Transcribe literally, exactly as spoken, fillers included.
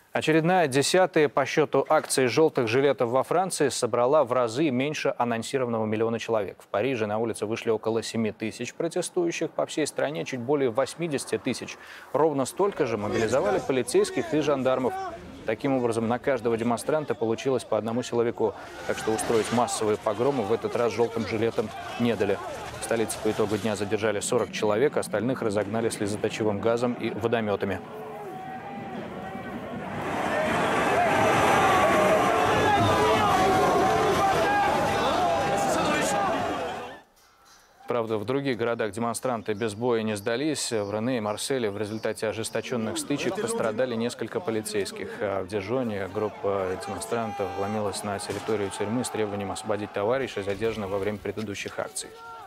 Очередная десятая по счету акции желтых жилетов во Франции собрала в разы меньше анонсированного миллиона человек. В Париже на улице вышли около семи тысяч протестующих, по всей стране чуть более восьмидесяти тысяч. Ровно столько же мобилизовали полицейских и жандармов. Таким образом, на каждого демонстранта получилось по одному силовику. Так что устроить массовые погромы в этот раз желтым жилетам не дали. В столице по итогу дня задержали сорок человек, остальных разогнали слезоточивым газом и водометами. Правда, в других городах демонстранты без боя не сдались. В Рене и Марселе в результате ожесточенных стычек пострадали несколько полицейских. А в Дижоне группа демонстрантов вломилась на территорию тюрьмы с требованием освободить товарищей, задержанных во время предыдущих акций.